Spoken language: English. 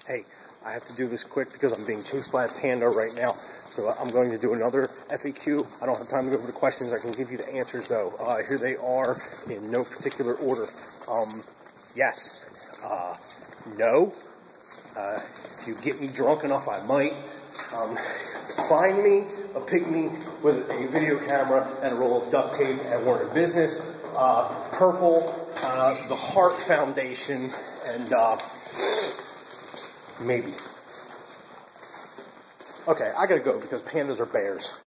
Hey, I have to do this quick because I'm being chased by a panda right now. So I'm going to do another FAQ. I don't have time to go over the questions. I can give you the answers, though. Here they are in no particular order. Yes. No. If you get me drunk enough, I might. Find me a pygmy with a video camera and a roll of duct tape and we're in business. Purple, the Heart Foundation, and maybe. Okay, I gotta go because pandas are bears.